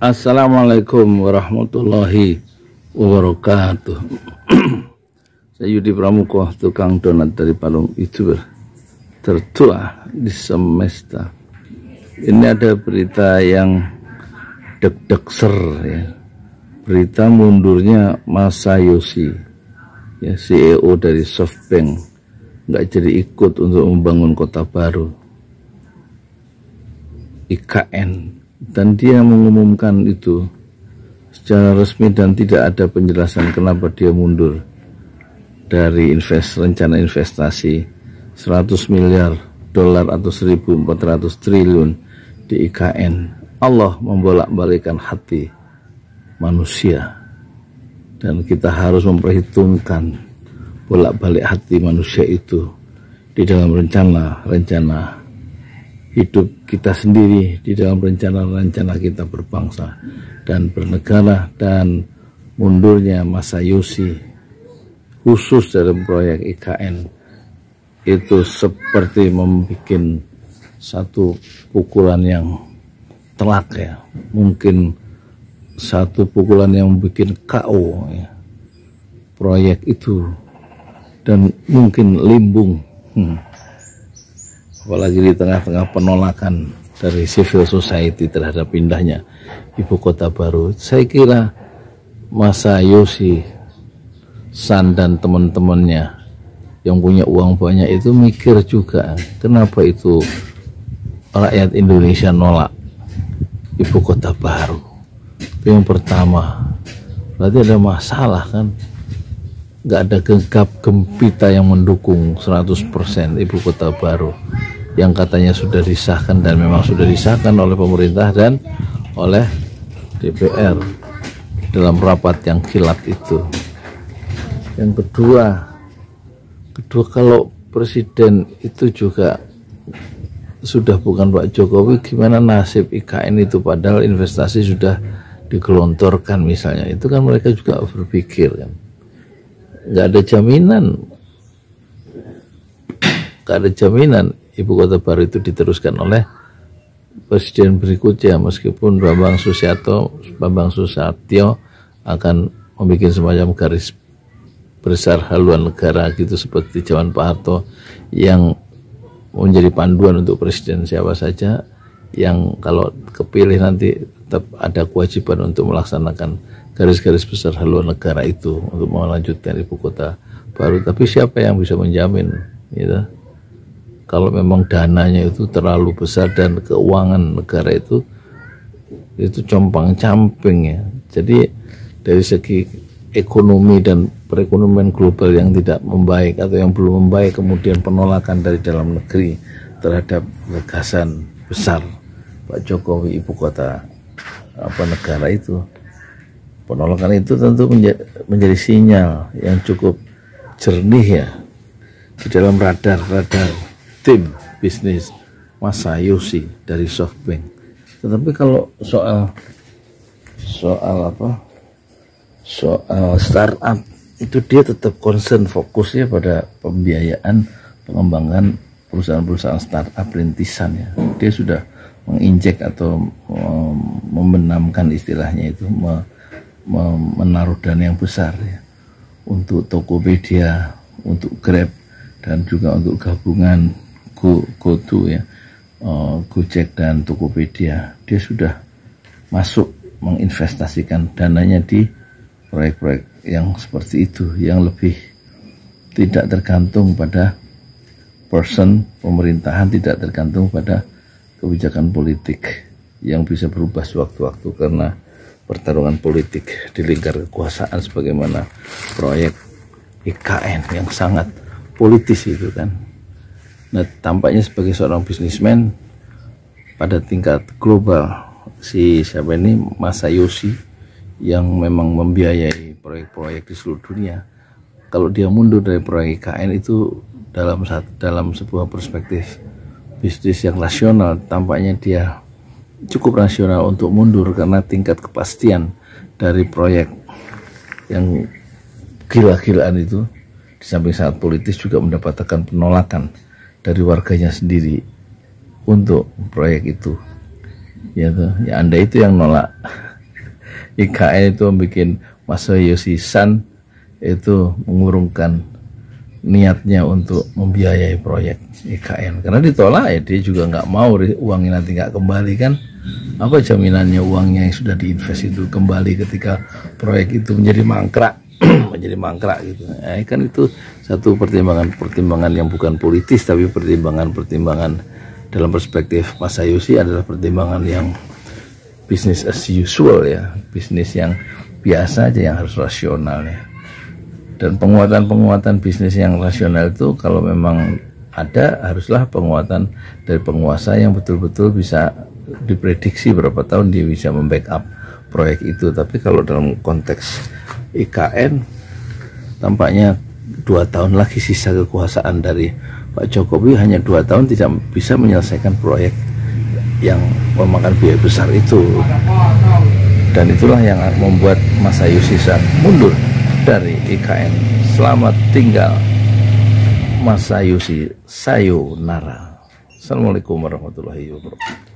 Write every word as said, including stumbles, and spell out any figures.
Assalamualaikum warahmatullahi wabarakatuh. Saya Yudi Pramuko, tukang donat dari Palung, YouTuber tertua di semesta. Ini ada berita yang deg-degser ya. Berita mundurnya Masayoshi, ya, C E O dari SoftBank, nggak jadi ikut untuk membangun kota baru I K N, dan dia mengumumkan itu secara resmi dan tidak ada penjelasan kenapa dia mundur dari invest rencana investasi seratus miliar dolar atau seribu empat ratus triliun di I K N. Allah membolak-balikkan hati manusia, dan kita harus memperhitungkan bolak-balik hati manusia itu di dalam rencana-rencana hidup kita sendiri, di dalam rencana-rencana kita berbangsa dan bernegara. Dan mundurnya Masayoshi khusus dalam proyek I K N itu seperti membuat satu pukulan yang telak ya, mungkin satu pukulan yang bikin K O ya, proyek itu, dan mungkin limbung. hmm. Apalagi di tengah-tengah penolakan dari civil society terhadap pindahnya ibu kota baru. Saya kira Masayoshi San dan teman-temannya yang punya uang banyak itu mikir juga, kenapa itu rakyat Indonesia nolak ibu kota baru. Yang pertama, berarti ada masalah kan, nggak ada gegap gempita yang mendukung seratus persen ibu kota baru yang katanya sudah disahkan, dan memang sudah disahkan oleh pemerintah dan oleh D P R dalam rapat yang kilat itu. Yang kedua, kedua kalau presiden itu juga sudah bukan Pak Jokowi, gimana nasib I K N itu, padahal investasi sudah digelontorkan misalnya. Itu kan mereka juga berpikir kan, nggak ada jaminan, nggak ada jaminan ibu kota baru itu diteruskan oleh presiden berikutnya, meskipun Bambang Susatyo Bambang Susatyo akan membuat semacam garis besar haluan negara gitu, seperti zaman Pak Harto, yang menjadi panduan untuk presiden siapa saja yang kalau kepilih nanti tetap ada kewajiban untuk melaksanakan garis-garis besar haluan negara itu untuk melanjutkan ibu kota baru. Tapi siapa yang bisa menjamin gitu, kalau memang dananya itu terlalu besar dan keuangan negara itu itu compang-camping ya. Jadi dari segi ekonomi dan perekonomian global yang tidak membaik atau yang belum membaik, kemudian penolakan dari dalam negeri terhadap gagasan besar Pak Jokowi ibu kota apa negara itu, penolakan itu tentu menjadi, menjadi sinyal yang cukup jernih ya di dalam radar-radar tim bisnis Masayoshi dari SoftBank. Tetapi kalau soal soal apa soal startup itu, dia tetap concern fokusnya pada pembiayaan pengembangan perusahaan-perusahaan startup rintisan ya. Dia sudah menginjek atau membenamkan istilahnya itu, menaruh dana yang besar ya untuk Tokopedia, untuk Grab, dan juga untuk gabungan Go, GoTo ya, uh, Gojek dan Tokopedia. Dia sudah masuk menginvestasikan dananya di proyek-proyek yang seperti itu, yang lebih tidak tergantung pada person pemerintahan, tidak tergantung pada kebijakan politik yang bisa berubah sewaktu-waktu karena pertarungan politik di lingkar kekuasaan, sebagaimana proyek I K N yang sangat politis itu kan. Nah, tampaknya sebagai seorang bisnismen pada tingkat global, si siapa ini Masayoshi yang memang membiayai proyek-proyek di seluruh dunia, kalau dia mundur dari proyek I K N itu dalam dalam sebuah perspektif bisnis yang rasional, tampaknya dia cukup rasional untuk mundur karena tingkat kepastian dari proyek yang gila-gilaan itu, di samping sangat politis, juga mendapatkan penolakan dari warganya sendiri untuk proyek itu. Ya, tuh, ya Anda itu yang nolak I K N itu bikin Masayoshi Son itu mengurungkan niatnya untuk membiayai proyek I K N karena ditolak ya, dia juga nggak mau uangnya nanti nggak kembali kan. Apa jaminannya uangnya yang sudah diinvest itu kembali ketika proyek itu menjadi mangkrak menjadi mangkrak gitu. Eh, kan itu satu pertimbangan-pertimbangan yang bukan politis, tapi pertimbangan-pertimbangan dalam perspektif Masayoshi adalah pertimbangan yang business as usual ya, bisnis yang biasa aja yang harus rasional ya. Dan penguatan-penguatan bisnis yang rasional itu kalau memang ada, haruslah penguatan dari penguasa yang betul-betul bisa diprediksi berapa tahun dia bisa membackup proyek itu. Tapi kalau dalam konteks I K N tampaknya dua tahun lagi sisa kekuasaan dari Pak Jokowi, hanya dua tahun tidak bisa menyelesaikan proyek yang memakan biaya besar itu, dan itulah yang membuat Masayoshi Son mundur dari I K N. Selamat tinggal Masayoshi, sayonara. Assalamualaikum warahmatullahi wabarakatuh.